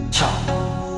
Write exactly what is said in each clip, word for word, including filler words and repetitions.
Ciao.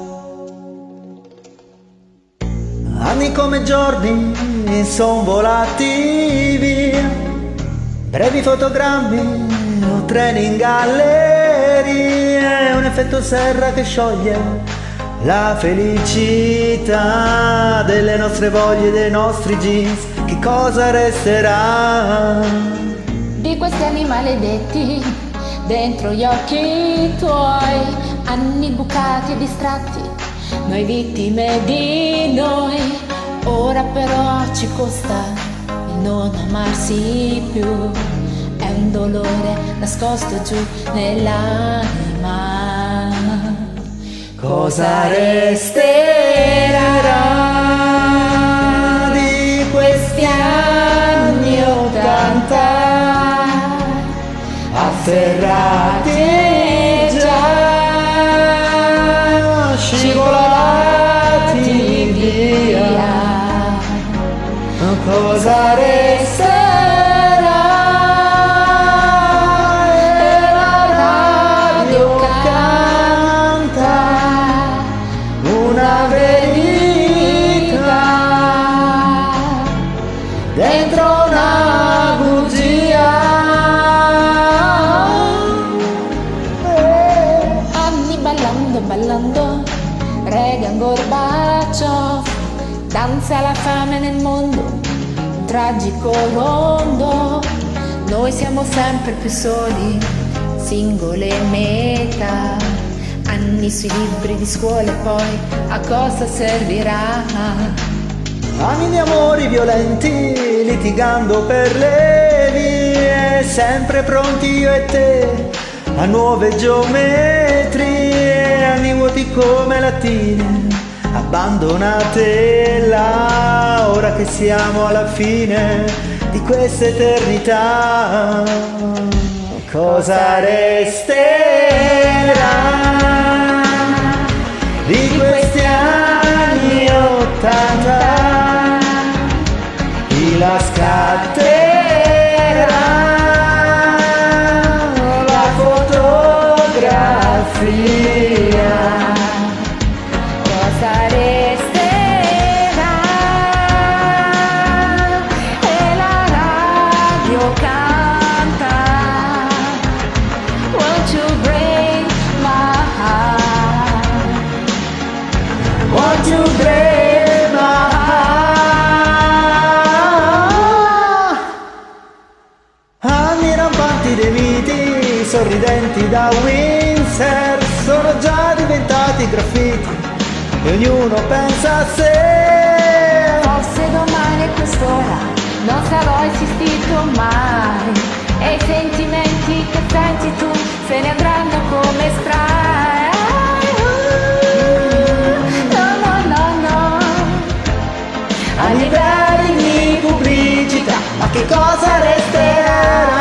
Anni come giorni son volati via, brevi fotogrammi o treni in galleria, un effetto serra che scioglie la felicità delle nostre voglie, dei nostri jeans. Che cosa resterà di questi anni maledetti dentro gli occhi tuoi, anni bucati e distratti, noi vittime di noi. Ora però ci costa il non amarsi più, è un dolore nascosto giù nell'anima. Cosa resterà di questi anni ottanta, afferrati già, scivolati via? Cosa resterà? E la radio canta una verità dentro una bugia. Anni ballando, ballando, Reagan, Gorbaciov, danza la fame nel mondo, un tragico rondo. Noi siamo sempre più soli, singole meta, anni sui libri di scuola e poi a cosa servirà? Anni di amori violenti, litigando per le vie, sempre pronti io e te a nuove geometrie, anni vuoti come lattine, abbandonate là, ora che siamo alla fine di questa eternità. Cosa resterà di questi anni ottanta? Chi la scatterà la fotografia? Cosa resterà? E la radio canta Won't you break my heart? Won't you break my heart? Anni rampanti dei miti, sorridenti da Windsor, sono già diventati graffiti e ognuno pensa a sé. Forse domani a quest'ora non sarò esistito mai, e i sentimenti che senti tu se ne andranno come spray. No, no, no, no. A livelli di pubblicità, ma che cosa resterà?